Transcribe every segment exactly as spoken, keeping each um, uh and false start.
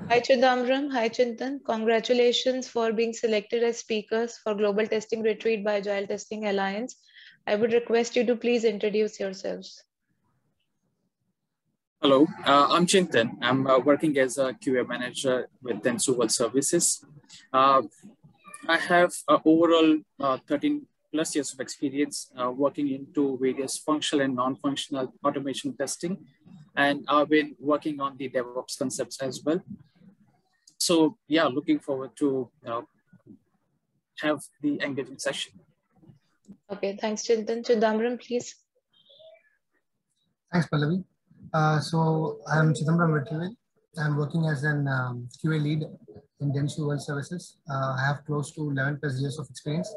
Hi Chidambaram, hi Chintan. Congratulations for being selected as speakers for Global Testing Retreat by Agile Testing Alliance. I would request you to please introduce yourselves. Hello, uh, I'm Chintan. I'm uh, working as a Q A manager with Dentsu World Services. Uh, I have uh, overall uh, thirteen plus years of experience uh, working into various functional and non-functional automation testing. And I've been working on the DevOps concepts as well. So yeah, looking forward to uh, have the engaging session. Okay, thanks Chintan. Chidambaram, please. Thanks, Pallavi. Uh, so I'm Chidambaram and Vetrivel. I'm working as an um, Q A lead in Dentsu World Services. Uh, I have close to eleven plus years of experience.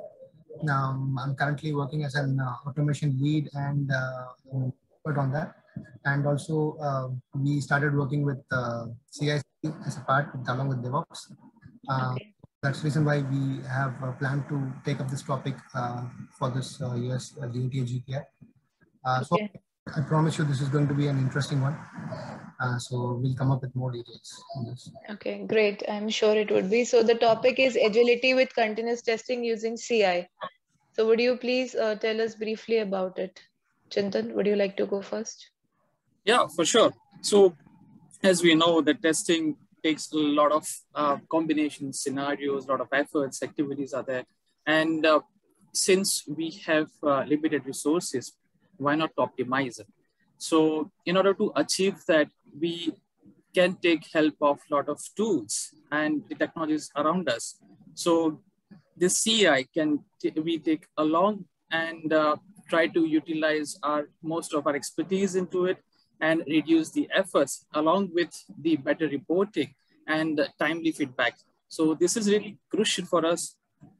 Um, I'm currently working as an uh, automation lead and uh, worked on that. And also uh, we started working with uh, C I C D as a part along with DevOps. Uh, Okay. That's the reason why we have a plan to take up this topic uh, for this uh, year's uh, D A T A G P I. Uh, Okay. So I promise you this is going to be an interesting one. Uh, so we'll come up with more details on this. Okay, great. I'm sure it would be. So the topic is agility with continuous testing using C I. So would you please uh, tell us briefly about it? Chintan, would you like to go first? Yeah, for sure. So as we know, the testing takes a lot of uh, combination scenarios, a lot of efforts, activities are there. And uh, since we have uh, limited resources, why not optimize it? So in order to achieve that, we can take help of a lot of tools and the technologies around us. So this C I can we take along and uh, try to utilize our most of our expertise into it and reduce the efforts along with the better reporting and timely feedback. So this is really crucial for us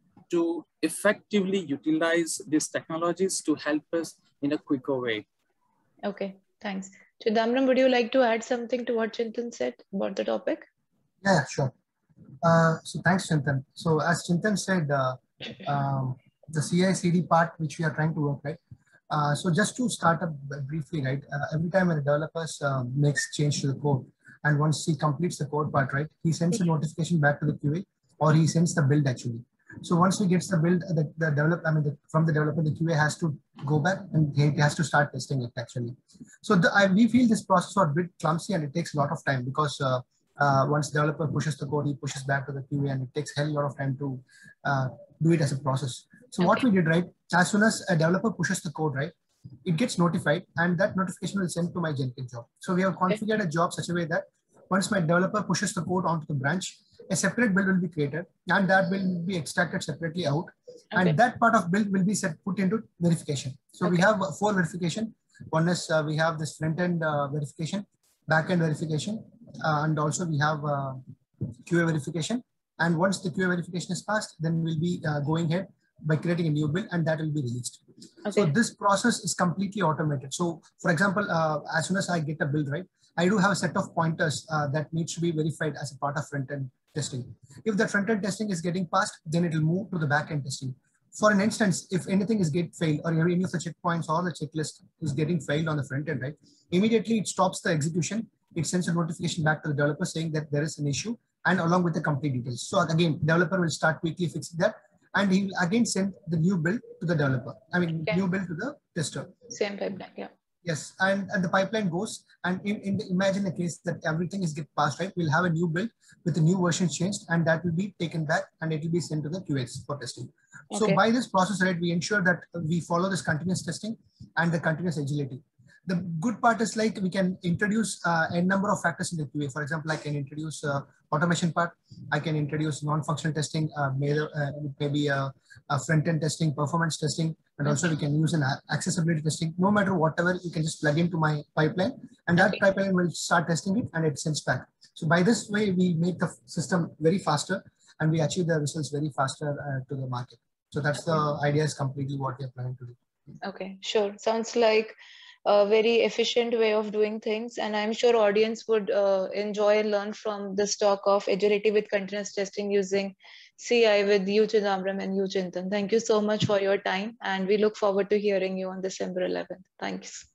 to effectively utilize these technologies to help us in a quicker way. Okay, thanks. Chidambaram, would you like to add something to what Chintan said about the topic? Yeah, sure. Uh, so thanks, Chintan. So as Chintan said, uh, um, the C I C D part, which we are trying to work, right? Uh, so just to start up briefly, right? Uh, every time when a developer uh, makes change to the code, and once he completes the code part, right, he sends a notification back to the Q A, or he sends the build actually. So once he gets the build, the, the developer, I mean, the, from the developer, the Q A has to go back and he has to start testing it actually. So the, I, we feel this process was a bit clumsy and it takes a lot of time because uh, uh, once developer pushes the code, he pushes back to the Q A and it takes a hell lot of time to uh, do it as a process. So Okay. what we did, right, as soon as a developer pushes the code, right, it gets notified and that notification will send to my Jenkins job. So we have configured okay. a job such a way that once my developer pushes the code onto the branch, a separate build will be created and that will be extracted separately out. Okay. And that part of build will be set put into verification. So okay. we have four verification. One is uh, we have this front-end uh, verification, back-end verification, uh, and also we have uh, Q A verification. And once the Q A verification is passed, then we'll be uh, going ahead by creating a new build and that will be released. Okay. So this process is completely automated. So for example, uh, as soon as I get a build, right, I do have a set of pointers uh, that needs to be verified as a part of front-end testing. If the front-end testing is getting passed, then it will move to the back-end testing. For an instance, if anything is get failed or any of the checkpoints or the checklist is getting failed on the front end, right, immediately it stops the execution. It sends a notification back to the developer saying that there is an issue and along with the complete details. So again, developer will start quickly fixing that and he will again send the new build to the developer. I mean, okay. new build to the tester. Same pipeline, yeah. Yes, and, and the pipeline goes and in, in the, imagine a case that everything is get passed, right? We'll have a new build with the new version changed and that will be taken back and it will be sent to the Q As for testing. Okay. So by this process, right, we ensure that we follow this continuous testing and the continuous agility. The good part is like we can introduce uh, a number of factors in the Q A. For example, I can introduce uh, automation part. I can introduce non-functional testing, uh, maybe, uh, maybe uh, uh, front-end testing, performance testing, and also we can use an accessibility testing. No matter whatever, you can just plug into my pipeline and that okay. pipeline will start testing it and it sends back. So by this way, we make the system very faster and we achieve the results very faster uh, to the market. So that's the idea is completely what we are planning to do. Okay, sure. Sounds like a very efficient way of doing things. And I'm sure audience would uh, enjoy and learn from this talk of agility with continuous testing using C I with you, Chidambaram, and you, Chintan. Thank you so much for your time. And we look forward to hearing you on December eleventh. Thanks.